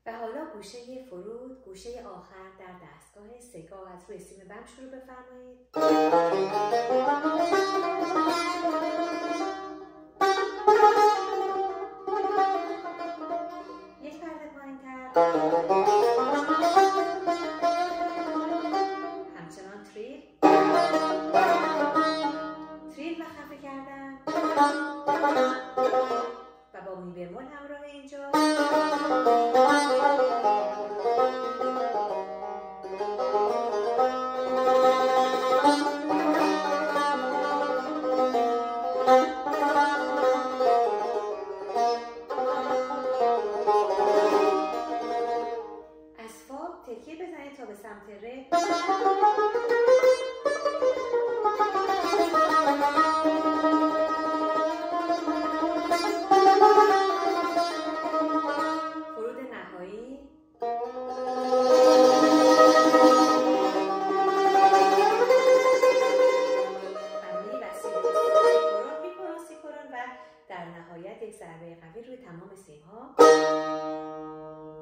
و حالا گوشه فرود، گوشه آخر در دستگاه سه‌گاه از روی سیم بم شروع بفرمایید. یک پرده پایین‌تر. همچنان تریل و خفه کردن و با می بمول همراه اینجا. از فا تکیه بزنید تا به سمت ره. فرود نهایی. بندی وسیع سیکورون و در نهایت یک ضربه قوی روی تمام سیم‌ها.